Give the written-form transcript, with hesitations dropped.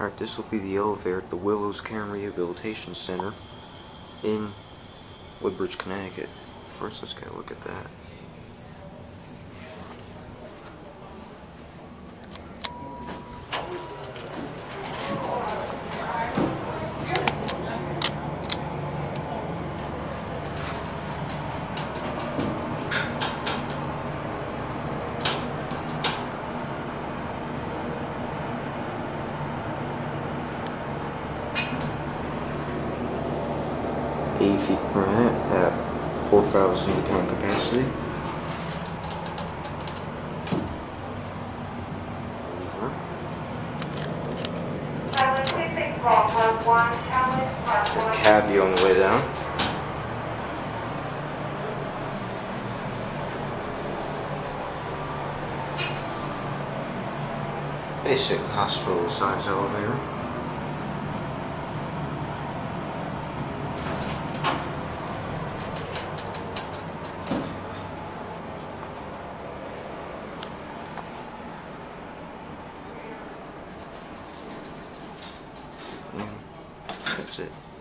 Alright, this will be the elevator at the Willows Care and Rehabilitation Center in Woodbridge, Connecticut. First, let's get a look at that. feet per minute at 4,000 pound capacity. Cabby on the way down. Basic hospital size elevator. That's it.